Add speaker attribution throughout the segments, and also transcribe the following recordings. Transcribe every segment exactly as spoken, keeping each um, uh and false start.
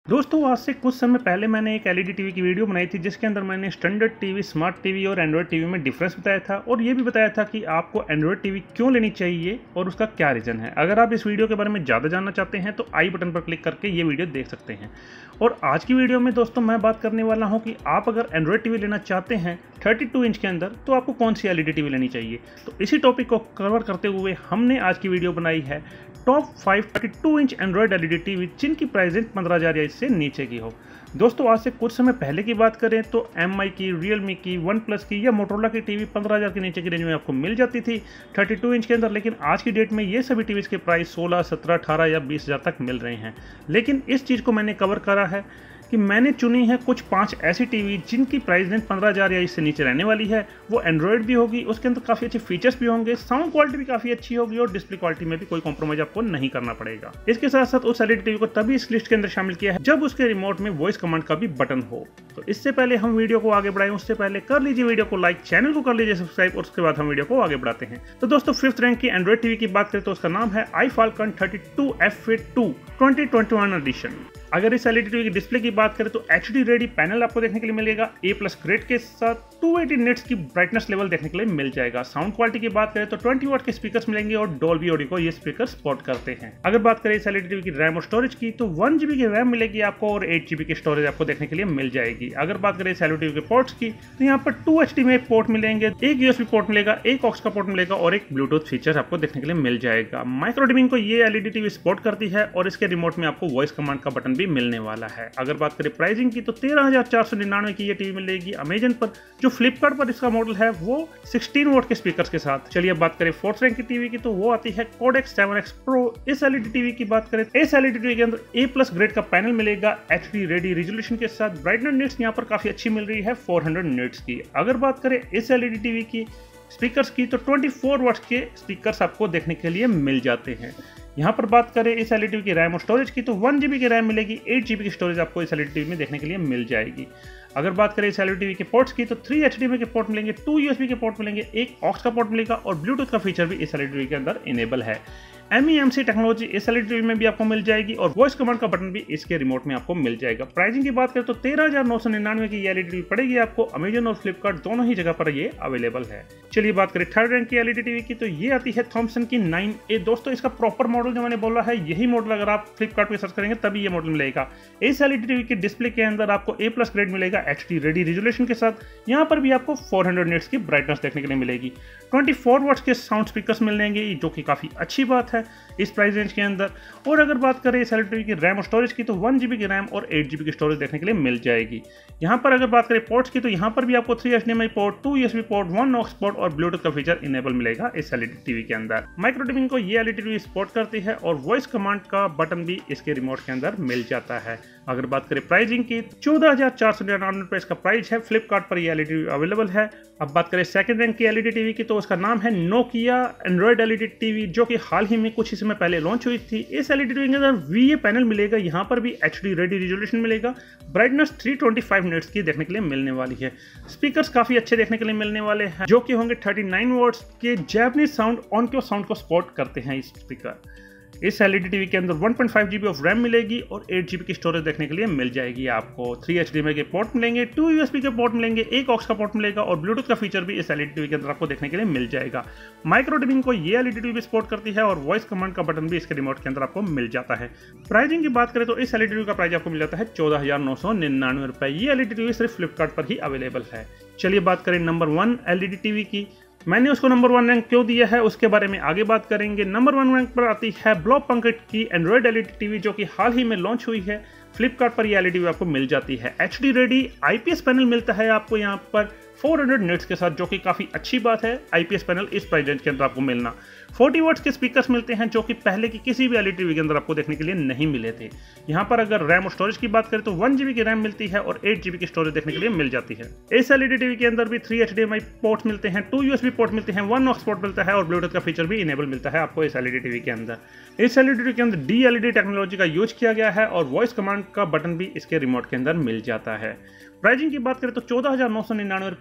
Speaker 1: दोस्तों आज से कुछ समय पहले मैंने एक एलईडी टीवी की वीडियो बनाई थी जिसके अंदर मैंने स्टैंडर्ड टीवी, स्मार्ट टीवी और एंड्रॉयड टीवी में डिफरेंस बताया था और ये भी बताया था कि आपको एंड्रॉयड टीवी क्यों लेनी चाहिए और उसका क्या रीज़न है। अगर आप इस वीडियो के बारे में ज़्यादा जानना चाहते हैं तो आई बटन पर क्लिक करके ये वीडियो देख सकते हैं। और आज की वीडियो में दोस्तों मैं बात करने वाला हूँ कि आप अगर एंड्रॉयड टीवी लेना चाहते हैं बत्तीस इंच के अंदर तो आपको कौन सी एलईडी टीवी लेनी चाहिए। तो इसी टॉपिक को कवर करते हुए हमने आज की वीडियो बनाई है टॉप फाइव बत्तीस इंच एंड्रॉयड एलईडी टीवी जिनकी प्राइस रेंज पंद्रह हज़ार या इससे नीचे की हो। दोस्तों आज से कुछ समय पहले की बात करें तो एम आई की, रियलमी की, वन प्लस की या मोटोरोला की टीवी पंद्रह हज़ार के नीचे की रेंज में आपको मिल जाती थी बत्तीस इंच के अंदर। लेकिन आज की डेट में ये सभी टीवीज़ के प्राइस सोलह, सत्रह, अठारह या बीस हज़ार तक मिल रहे हैं। लेकिन इस चीज़ को मैंने कवर करा है कि मैंने चुनी है कुछ पांच ऐसी टीवी जिनकी प्राइस रेंज पंद्रह हज़ार या इससे नीचे रहने वाली है। वो एंड्रॉयड भी होगी, उसके अंदर काफ़ी अच्छे फीचर्स भी होंगे, साउंड क्वालिटी भी काफ़ी अच्छी होगी और डिस्प्ले क्वालिटी में भी कोई कॉम्प्रोमाइज आपको नहीं करना पड़ेगा। इसके साथ साथ उस एलईडी टीवी को तभी इस लिस्ट के अंदर शामिल किया है जब उसके रिमोट में वॉइस कमांड का भी बटन हो। तो इससे पहले हम वीडियो को आगे बढ़ाएं उससे पहले कर लीजिए वीडियो को लाइक, चैनल को कर लीजिए सब्सक्राइब और उसके बाद हम वीडियो को आगे बढ़ाते हैं। तो दोस्तों फिफ्थ रैंक की एंड्रॉयड टीवी की बात करें तो उसका नाम है iFFalcon thirty two F A two twenty twenty one edition. अगर इस एलईडी टीवी की डिस्प्ले की बात करें तो एचडी रेडी पैनल आपको देखने के लिए मिलेगा, ए प्लस ग्रेड के साथ दो सौ अस्सी निट्स की ब्राइटनेस लेवल देखने के लिए मिल जाएगा। साउंड क्वालिटी की बात करें तो बीस वाट के स्पीकर्स मिलेंगे और डॉल्बी ऑडियो को ये स्पीकर सपोर्ट करते हैं। अगर बात करें इस एलईडी टीवी की रैम और स्टोरेज की तो वन जीबी की रैम मिलेगी आपको और एट जीबी की स्टोरेज आपको देखने के लिए मिल जाएगी। अगर बात करें इस एलईडी टीवी के पोर्ट्स की तो यहाँ पर two HDMI port मिलेंगे, एक यूएसबी पोर्ट मिलेगा, एक ऑक्स का पोर्ट मिलेगा और एक ब्लूटूथ फीचर आपको देखने के लिए मिल जाएगा। माइक्रो डिमिंग को ये एलईडी टीवी सपोर्ट करती है और इसके रिमोट में आपको वॉइस कमांड का बटन भी मिलने वाला है। अगर बात करें प्राइसिंग की तो तेरह हजार चार सौ निन्यानवे की ये टीवी मिलेगी अमेजन पर। जो फ्लिपकार्ट पर इसका मॉडल है वो सोलह वोट के स्पीकर्स के साथ। चलिए अब बात करें फोर्थ रैंक की टीवी की तो वो आती है कोडेक्स सेवन एक्स प्रो। इस एलईडी टीवी की बात करें इस एलईडी टीवी के अंदर ए प्लस ग्रेड का पैनल मिलेगा एचडी रेडी रेजोल्यूशन के साथ। ब्राइटनेस निट्स यहाँ पर काफी अच्छी मिल रही है चार सौ निट्स की। अगर बात करें इस एलईडी टीवी की स्पीकर्स की तो चौबीस वाट्स के स्पीकर्स आपको देखने के लिए मिल जाते हैं। यहाँ पर बात करें इस एलईडी की रैम और स्टोरेज की तो वन जीबी की रैम मिलेगी, एट जीबी की स्टोरेज आपको इस एलईडी टीवी में देखने के लिए मिल जाएगी। अगर बात करें इस एलईडी टीवी के पोर्ट्स की तो थ्री एचडीएमआई के पोर्ट मिलेंगे, टू यूएसबी के पोर्ट मिलेंगे, एक ऑक्स का पोर्ट मिलेगा और ब्लूटूथ का फीचर भी इस एलईडी टीवी के अंदर इनेबल है। M E M C technology इस एलईडी टीवी में भी आपको मिल जाएगी और वॉइस कमांड का बटन भी इसके रिमोट में आपको मिल जाएगा। प्राइसिंग की बात करें तो तेरह हजार नौ सौ निन्यानवे की एलईडी टीवी पड़ेगी आपको अमेजन और फ्लिपकार्ट दोनों ही जगह पर ये अवेलेबल है। चलिए बात करें थर्ड रैंक की एलईडी टीवी की तो ये आती है थॉमसन की नाइन ए। दोस्तों इसका प्रॉपर मॉडल जो मैंने बोला है यही मॉडल अगर आप फ्लिपकार्ट पे सर्च करेंगे तभी ये मॉडल मिलेगा। इस एलईडी टीवी की डिस्प्ले के अंदर आपको ए प्लस ग्रेड मिलेगा एचडी रेडी रेजोल्यूशन के साथ। यहाँ पर भी आपको चार सौ निट्स की ब्राइटनेस देखने के लिए मिलेगी। चौबीस वाट्स के साउंड स्पीकर्स मिलेंगे जो कि काफी अच्छी बात है इस प्राइस रेंज के अंदर। और अगर बात करें इस एलईडी टीवी की रैम और स्टोरेज की तो वन जीबी की रैम और एट जीबी की स्टोरेज देखने के लिए मिल जाएगी। यहाँ पर अगर बात करें पोर्ट्स की तो यहाँ पर भी आपको three HDMI port, two USB port, one aux port और ब्लूटूथ का फीचर इनेबल मिलेगा इस एलईडी टीवी के अंदर। माइक्रो डिमिंग को ये एलईडी टीवी सपोर्ट करती है और वॉइस कमांड का बटन भी इसके रिमोट के अंदर मिल जाता है। अगर बात करें प्राइसिंग की चौदह हजार चार सौ निन्यानवे रुपए इसका प्राइस है, फ्लिपकार्ट पर ये एलईडी अवेलेबल है। अब बात करें सेकंड रैंक की एलईडी टीवी की तो उसका नाम है नोकिया एंड्रॉयड एलईडी टीवी जो कि हाल ही में कुछ ही समय पहले लॉन्च हुई थी। इस एलईडी टीवी के अंदर वी ए पैनल मिलेगा, यहाँ पर भी एचडी रेडी रेजोल्यूशन मिलेगा, ब्राइटनेस तीन सौ पच्चीस निट्स की देखने के लिए मिलने वाली है। स्पीकर्स काफी अच्छे देखने के लिए मिलने वाले हैं जो कि होंगे उनतालीस वॉट्स के जैपनीज साउंड ऑन के साउंड को सपोर्ट करते हैं इस स्पीकर। इस एलईडी टीवी के अंदर one point five GB of RAM मिलेगी और एट जीबी की स्टोरेज देखने के लिए मिल जाएगी आपको। थ्री एचडीएमआई के पोर्ट मिलेंगे, टू यूएसबी के पोर्ट मिलेंगे, एक ऑक्स का पोर्ट मिलेगा और ब्लूटूथ का फीचर भी इस एलईडी टीवी के अंदर आपको देखने के लिए मिल जाएगा। माइक्रो डिमिंग को ये एलईडी टीवी सपोर्ट करती है और वॉइस कमांड का बटन भी इसके रिमोट के अंदर आपको मिल जाता है। प्राइसिंग की बात करें तो इस एलईडी टीवी का प्राइस आपको मिल जाता है चौदह हजार नौ सौ निन्यानवे रुपए। ये एलईडी टीवी सिर्फ फ्लिपकार्ट पर ही अवेलेबल है। चलिए बात करें नंबर वन एलईडी टीवी की। मैंने उसको नंबर वन रैंक क्यों दिया है उसके बारे में आगे बात करेंगे। नंबर वन रैंक पर आती है ब्लॉक पंकेट की एंड्रॉयड एलईडी टीवी जो कि हाल ही में लॉन्च हुई है। फ्लिपकार्ट पर ये एलईडी आपको मिल जाती है। एचडी रेडी आईपीएस पैनल मिलता है आपको यहाँ पर चार सौ निट्स के साथ जो कि काफी अच्छी बात है। आईपीएस पैनल इस प्राइस रेंज के अंदर आपको मिलना। चालीस वाट्स के स्पीकर्स मिलते हैं जो कि पहले की किसी भी एलईडी टीवी के अंदर आपको देखने के लिए नहीं मिले थे। यहाँ पर अगर रैम और स्टोरेज की बात करें तो वन जीबी की रैम मिलती है और एट जीबी की स्टोरेज देखने के लिए मिल जाती है। इस एलईडी टीवी के अंदर भी थ्री एचडीएमआई पोर्ट्स मिलते हैं, टू यूएसबी पोर्ट मिलते हैं, वन ऑक्स पोर्ट मिलता है और ब्लूटूथ का फीचर भी इनेबल मिलता है आपको इस एलईडी टीवी के अंदर। इस एलईडी टीवी के अंदर डी एलईडी टेक्नोलॉजी का यूज किया गया है और वॉइस कमांड का बटन भी इसके रिमोट के अंदर मिल जाता है। प्राइसिंग की बात करें तो चौदह हजार नौ सौ निन्यानवे रुपए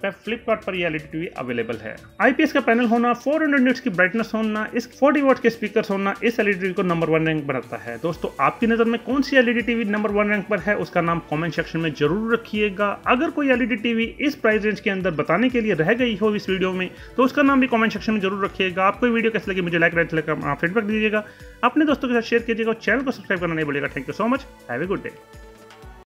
Speaker 1: है फ्लिपकार्ट पर ये एलईडी टीवी अवेलेबल है। आईपीएस का पैनल होना, चार सौ निट्स की ब्राइटनेस होना, इस चालीस वॉट के स्पीकर होना इस एलईडी टीवी को नंबर वन रैंक बनाता है। दोस्तों आपकी नजर में कौन सी LED TV number one rank पर है उसका नाम कमेंट सेक्शन में जरूर रखिएगा। अगर कोई एलईडी टीवी इस प्राइस रेंज के अंदर बताने के लिए रह गई हो इस वीडियो में तो उसका नाम भी कमेंट सेक्शन में जरूर रखिएगा। आपको ये वीडियो कैसे लगी मुझे लाइक राइट फीडबैक दीजिएगा, अपने दोस्तों के साथ शेयर कीजिएगा और चैनल को सब्सक्राइब करना नहीं भूलिएगा। Thank you so much, have a good day.